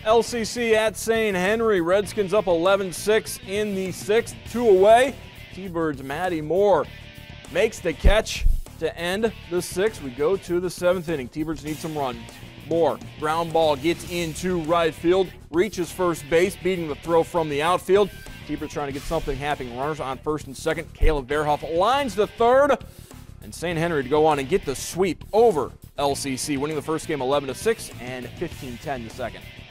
LCC at St. Henry. Redskins up 11-6 in the sixth. 2 away. T-Birds' Maddie Moore makes the catch to end the sixth. We go to the seventh inning. T-Birds need some run. Moore, ground ball, gets into right field, reaches first base, beating the throw from the outfield. T-Birds trying to get something happening. Runners on first and second. Caleb Verhoff lines to third. And St. Henry to go on and get the sweep over LCC, winning the first game 11-6 and 15-10 the second.